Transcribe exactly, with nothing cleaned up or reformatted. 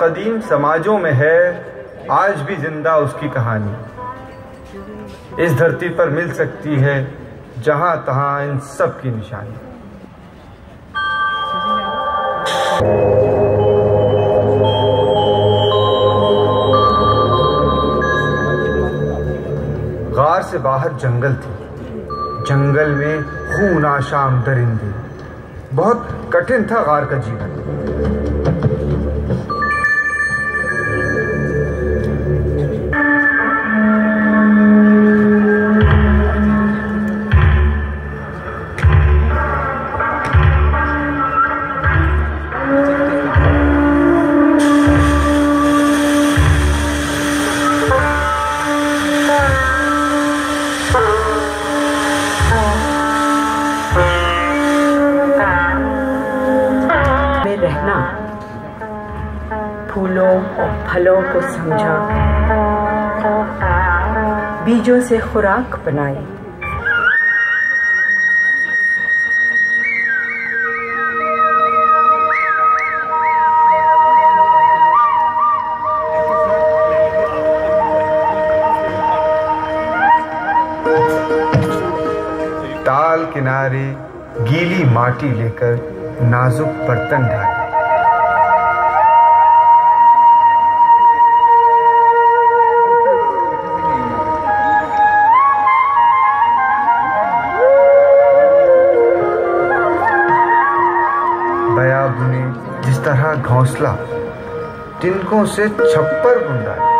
कदीम समाजों में है आज भी जिंदा उसकी कहानी। इस धरती पर मिल सकती है जहां तहां इन सब की निशानी। गार से बाहर जंगल थी, जंगल में खून आशाम दरिंदे। बहुत कठिन था गार का जीवन। रहना, फूलों और फलों को समझा, बीजों से खुराक बनाई। ताल किनारे गीली माटी लेकर नाजुक बर्तन ढाले। बया बुने जिस तरह घोंसला, तिनकों से छप्पर बुन डाले।